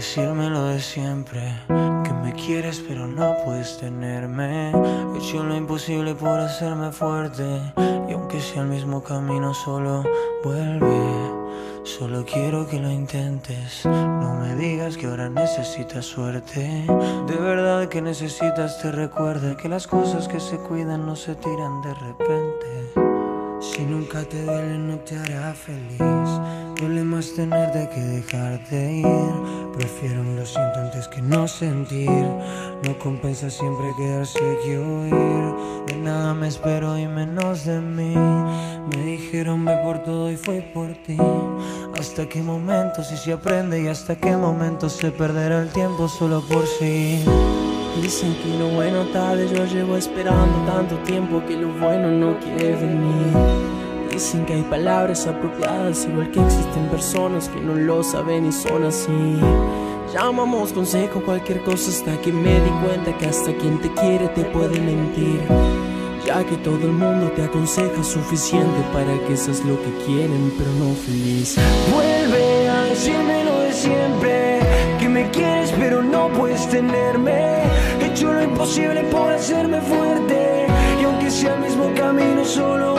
decírmelo de siempre, que me quieres pero no puedes tenerme. He hecho lo imposible por hacerme fuerte, y aunque sea el mismo camino solo vuelve. Solo quiero que lo intentes, no me digas que ahora necesitas suerte. De verdad que necesitas te recuerde que las cosas que se cuidan no se tiran de repente. Si nunca te duele no te hará feliz, duele más tenerte que dejarte ir. Prefiero un lo siento antes que no sentir, no compensa siempre quedarse aquí o huir. De nada me espero y menos de mí, me dijeron ve por todo y fue por ti. Hasta qué momento si se aprende y hasta qué momento se perderá el tiempo solo por seguir. Dicen que lo bueno tarde, yo llevo esperando tanto tiempo que lo bueno no quiere venir. Dicen que hay palabras apropiadas, igual que existen personas que no lo saben y son así. Llamamos consejo cualquier cosa hasta que me di cuenta que hasta quien te quiere te puede mentir. Ya que todo el mundo te aconseja suficiente para que seas lo que quieren pero no feliz. Vuelve a decírmelo de siempre, que me quieres pero no puedes tenerme. He hecho lo imposible por hacerme fuerte, y aunque sea el mismo camino solo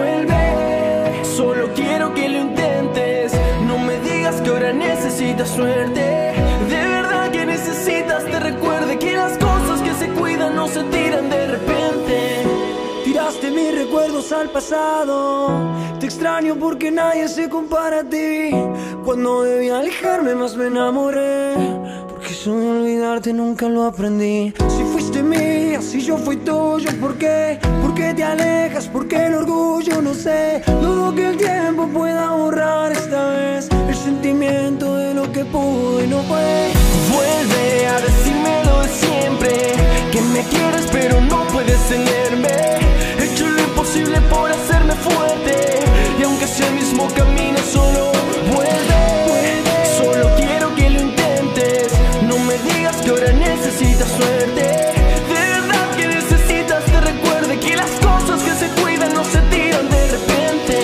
vuelve. Solo quiero que lo intentes, no me digas que ahora necesitas suerte. De verdad que necesitas te recuerde que las cosas que se cuidan no se tiran de repente. Tiraste mis recuerdos al pasado, te extraño porque nadie se compara a ti. Cuando debí alejarme más me enamoré, porque eso de olvidarte nunca lo aprendí. Si fuiste mía, si yo fui tuyo, ¿por qué? ¿Por qué te alejas? ¿Por qué el orgullo? No sé, dudo que el tiempo pueda borrar esta vez el sentimiento de lo que pudo y no fue. Vuelve a decírmelo de siempre, que me quieres pero no puedes tenerme. He hecho lo imposible por hacerme fuerte, y aunque sea el mismo camino solo vuelve. Solo quiero que lo intentes, no me digas que ahora necesitas suerte. De verdad que necesitas te recuerde que las cosas que se cuidan no se tiran de repente.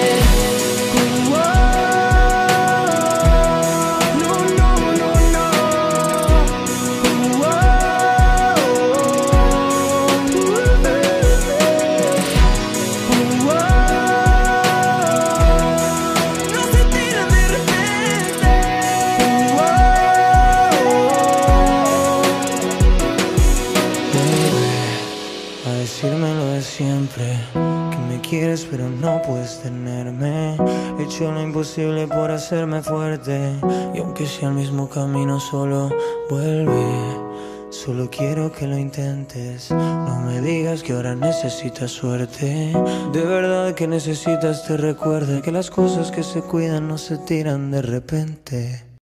Decírmelo de siempre, que me quieres pero no puedes tenerme. He hecho lo imposible por hacerme fuerte, y aunque sea el mismo camino solo vuelve. Solo quiero que lo intentes, no me digas que ahora necesitas suerte. De verdad que necesitas te recuerde que las cosas que se cuidan no se tiran de repente.